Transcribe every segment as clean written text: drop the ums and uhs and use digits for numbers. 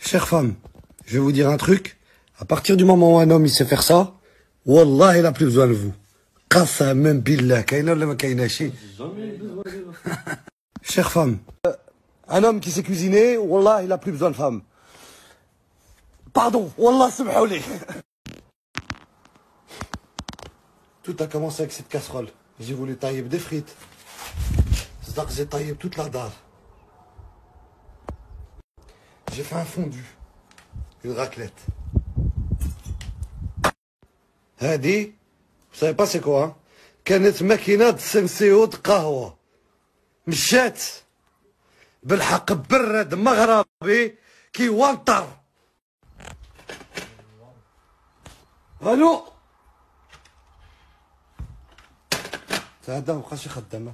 Chère femme, je vais vous dire un truc. À partir du moment où un homme il sait faire ça, Wallah, il n'a plus besoin de vous. Qasaman billah, kaina wala ma kainashi. Chère femme, un homme qui sait cuisiner, Wallah, il n'a plus besoin de femme. Pardon, Wallah, subhaouli. Tout a commencé avec cette casserole. J'ai voulu tailler des frites. C'est-à-dire que j'ai taillé toute la dalle. J'ai fait un fondu. Une raclette. هادي vous savez pas c'est quoi hein? كانت ماكينة سنسيود قهوة مشات بالحق برد مغربي كيوانطر. الو هذا مابقاش خدامة.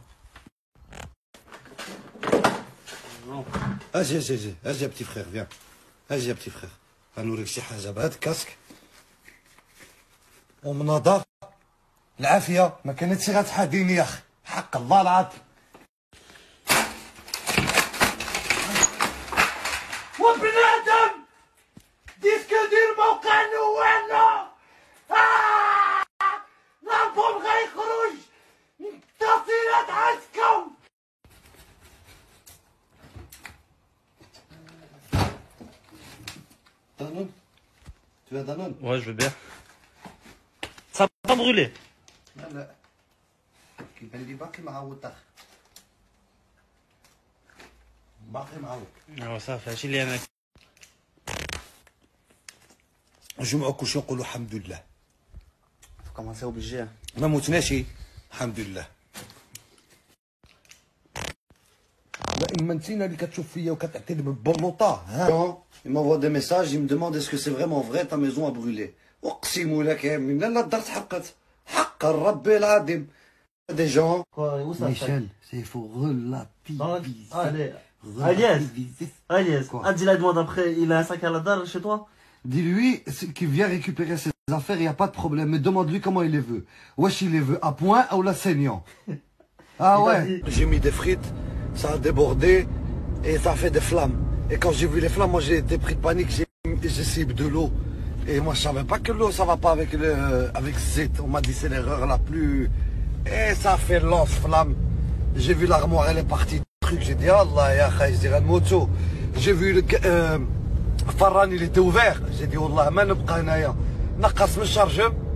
اجي اجي اجي اجي يا بتي فخير فيان. اجي يا بتي فخير غنوريك شي حاجة بهاد الكاسك ومناضة العافية ما كانتش غتحاديني يا اخي حق الله العظيم. وبنادم ديسك دير موقع نوانا لابوم غيخرج تصيرات عسكم. Danone? Tu veux Danone? Ouais, je veux bien. Ça va pas brûler. لا لا كيبان لي باقي معوض طاخ باقي معوض. اه صافي هادشي اللي انا نجمعو كلشي نقولو الحمد لله. كومونسيو بالجي. ما موتناش الحمد لله. لا اما نتينا اللي كتشوف فيا وكتعطيني بالبلوطه ها. Il m'envoie des messages, il me demande est-ce que c'est vraiment vrai ta maison a brûlé. اقسم لك يا من لا الدار تحرقت حق الرب العظيم. Des gens. Michel, il faut relativiser. Allez, Agnès, dis la demande après, il a un sac à la dalle chez toi? Dis-lui qu'il vient récupérer ses affaires, il n'y a pas de problème. Mais demande-lui comment il les veut. Wesh, il les veut à point ou la saignant. Ah ouais. J'ai mis des frites, ça a débordé et ça a fait des flammes. Et quand j'ai vu les flammes, moi j'ai été pris de panique, j'ai ciblé de l'eau. Et moi je savais pas que l'eau ça va pas avec zit. On m'a dit c'est l'erreur la plus... Et ça a fait lance-flamme. J'ai vu l'armoire, elle est partie. Truc, j'ai dit Allah ya khaïs, je dirais le moto. J'ai vu le Farran, il était ouvert. J'ai dit Allah, ma nabqa naya. Naqas من الشارجم